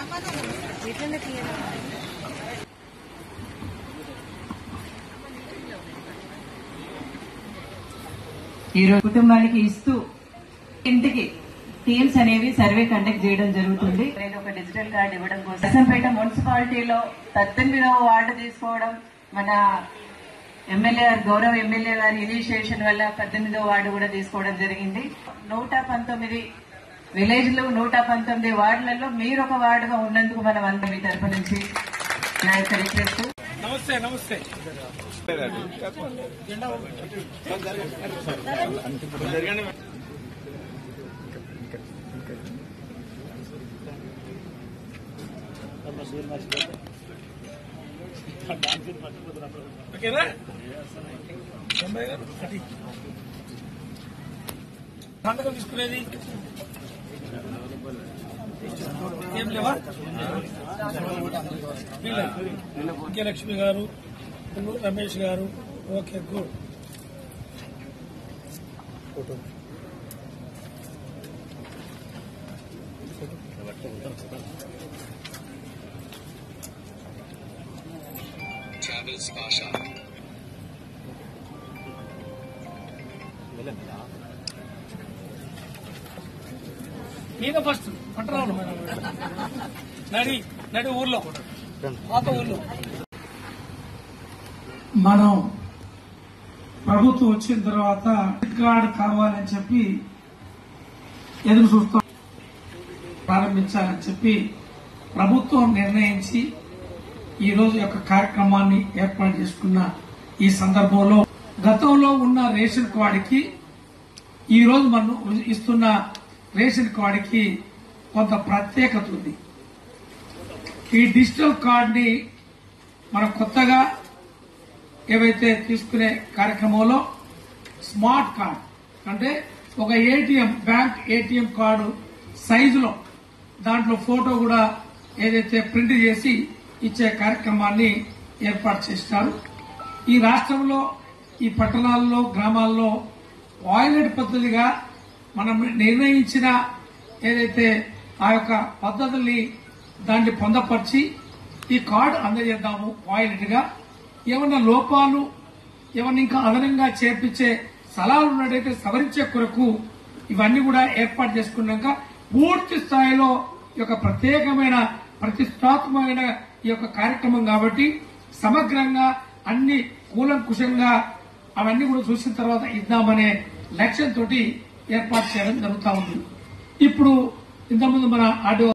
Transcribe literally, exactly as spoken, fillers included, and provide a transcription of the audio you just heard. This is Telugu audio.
ఈరోజు కుటుంబానికి ఇస్తూ ఇంటికి టీమ్స్ అనేవి సర్వే కండక్ట్ చేయడం జరుగుతుంది. ఒక డిజిటల్ కార్డు ఇవ్వడం కోసం నర్సంపేట మున్సిపాలిటీలో పద్దెనిమిదవ వార్డు తీసుకోవడం మన ఎమ్మెల్యే గౌరవ ఎమ్మెల్యే గారి ఇనిషియేషన్ వల్ల పద్దెనిమిదవ వార్డు కూడా తీసుకోవడం జరిగింది. నూట పంతొమ్మిది విలేజ్లు నూట పంతొమ్మిది వార్డులలో మీరు ఒక వార్డుగా ఉన్నందుకు మనం అందరం మీ తరఫు నుంచి నా యొక్క రిక్వెస్ట్. నమస్తే నమస్తే ఓకేనా సంతకం తీసుకునేది ఏం లేవా? Vijayalakshmi garu, Ramesh garu, okay good. మీద ఫస్ట్ పట్టరాను నడి నడి ఊర్లో పాత ఊర్లో మనం ప్రభుత్వం వచ్చిన తర్వాత కార్డు కావాలని చెప్పి ఎదురు చూస్తాం ప్రారంభించాలని చెప్పి ప్రభుత్వం నిర్ణయించి ఈ రోజు యొక్క కార్యక్రమాన్ని ఏర్పాటు చేసుకున్న ఈ సందర్భంలో గతంలో ఉన్న రేషన్ కార్డుకి ఈ రోజు మనం ఇస్తున్న రేషన్ కార్డుకి కొంత ప్రత్యేకత ఉంది. ఈ డిజిటల్ కార్డుని మనం కొత్తగా ఏవైతే తీసుకునే కార్యక్రమంలో స్మార్ట్ కార్డ్ అంటే ఒక ఏటీఎం బ్యాంక్ ఏటీఎం కార్డు సైజులో దాంట్లో ఫోటో కూడా ఏదైతే ప్రింట్ చేసి ఇచ్చే కార్యక్రమాన్ని ఏర్పాటు చేస్తారు. ఈ రాష్ట్రంలో ఈ పట్టణాల్లో గ్రామాల్లో వాయిలెట్ పద్ధతిగా మనం నిర్ణయించిన ఏదైతే ఆ యొక్క పద్ధతుల్ని దాన్ని పొందపరిచి ఈ కార్డు అందజేద్దాము. వాయిలెట్ గా ఏమన్నా లోపాలు ఏమన్నా ఇంకా అదనంగా చేర్పించే సలహాలు ఉన్నట్టయితే సవరించే కొరకు ఇవన్నీ కూడా ఏర్పాటు చేసుకున్నాక పూర్తి స్థాయిలో ఈ యొక్క ప్రత్యేకమైన ప్రతిష్టాత్మకమైన ఈ యొక్క కార్యక్రమం కాబట్టి సమగ్రంగా అన్ని కూలంకుషంగా అవన్నీ కూడా చూసిన తర్వాత ఇద్దామనే లక్ష్యంతో ఏర్పాటు చేయడం జరుగుతా ఉంది. ఇప్పుడు ఇంతకుముందు మన ఆడియో